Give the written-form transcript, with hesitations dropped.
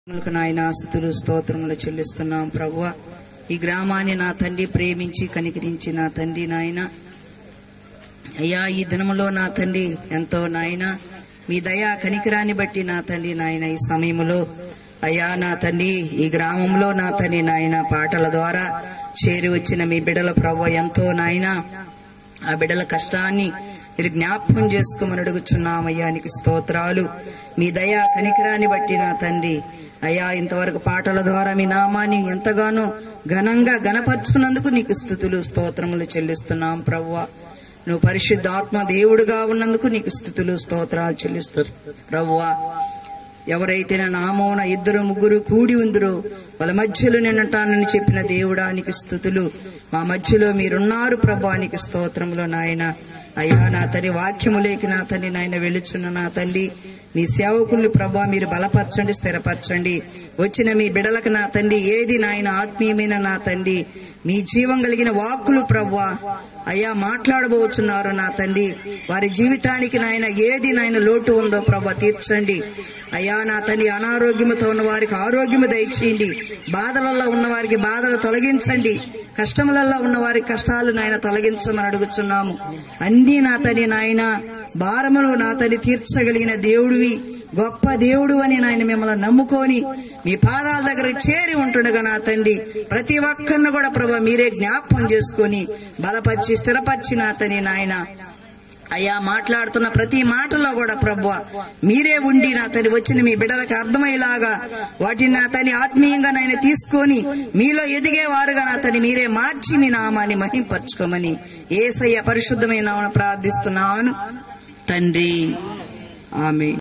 నాయన స్తుతులు స్తోత్రములు చెల్లిస్తున్నాం ప్రభువా. ఈ గ్రామాన్ని నా తండ్రి ప్రేమించి కనికరించి నా తండ్రి నాయన అయ్యా ఈ దినములో నా తండ్రి ఎంతో నాయన మీ దయా కనికరాన్ని బట్టి నా తండ్రి నాయన ఈ సమయంలో అయ్యా నా తండ్రి ఈ గ్రామంలో నా తండ్రి నాయన పాటల ద్వారా చేరి వచ్చిన మీ బిడ్డల ప్రభువా ఎంతో నాయన ఆ బిడ్డల కష్టాన్ని మీరు జ్ఞాపకం చేసుకోమని అడుగుచున్నామయ్యా. నీకు స్తోత్రాలు. మీ దయా కనికరాన్ని బట్టి నా తండ్రి అయ్యా ఇంతవరకు పాటల ద్వారా మీ నామాన్ని ఎంతగానో ఘనంగా గణపరుచుకున్నందుకు నీకు స్తుతులు స్తోత్రములు చెల్లిస్తున్నాం ప్రభువా. నువ్వు పరిశుద్ధాత్మ దేవుడుగా ఉన్నందుకు నీకు స్తుతులు స్తోత్రాలు చెల్లిస్తారు ప్రభువా. ఎవరైతే నా నామమున 2-3 కూడి ఉందరో వాళ్ళ మధ్యలో నేనుంటానని చెప్పిన దేవుడా నీకు స్తుతులు. మా మధ్యలో మీరున్నారు ప్రభువా. నీకు స్తోత్రములు నాయన. అయ్యా నా తండ్రి వాక్యములేకి నా తండ్రి నాయన వెళుచున్న నా తండ్రి మీ సేవకుల్ని ప్రభా మీరు బలపరచండి, స్థిరపరచండి. వచ్చిన మీ బిడలకు నా తండ్రి ఏది నాయన ఆత్మీయమైన నా తండ్రి మీ జీవం కలిగిన వాక్కులు ప్రభువా అయ్యా మాట్లాడబోచున్నారు నా తండ్రి. వారి జీవితానికి నాయన ఏది నాయన లోటు ఉందో ప్రభా తీర్చండి అయ్యా నా తండ్రి. అనారోగ్యముతో ఉన్న వారికి ఆరోగ్యము దయచేయండి. బాధలలో ఉన్న వారికి బాధలు తొలగించండి. కష్టములలో ఉన్న వారికి కష్టాలు నాయన తొలగించమని అడుగుచున్నాము. అన్ని నా తండ్రి నాయన భారములు నా తండ్రి తీర్చగలిగిన దేవుడివి, గొప్ప దేవుడు అని నాయన మిమ్మల్ని నమ్ముకొని మీ పాదాల దగ్గర చేరి ఉంటుండగా నా తండ్రి ప్రతి ఒక్కరిని కూడా ప్రభా మీరే జ్ఞాపకం చేసుకొని బలపరిచి స్థిరపరిచి నా తండ్రి నాయన అయ్యా మాట్లాడుతున్న ప్రతి మాటలో కూడా ప్రభువా మీరే ఉండి నా తండ్రి వచ్చిన మీ బిడ్డలకు అర్థమయ్యేలాగా వాటిని నా తండ్రి ఆత్మీయంగా నాయన తీసుకొని మీలో ఎదిగేవారుగా నా తండ్రి మీరే మార్చి మీ నామాన్ని మహింపరచుకోమని యేసయ్య పరిశుద్ధమైన నామమున ప్రార్థిస్తున్నాను తండ్రి. ఆమేన్.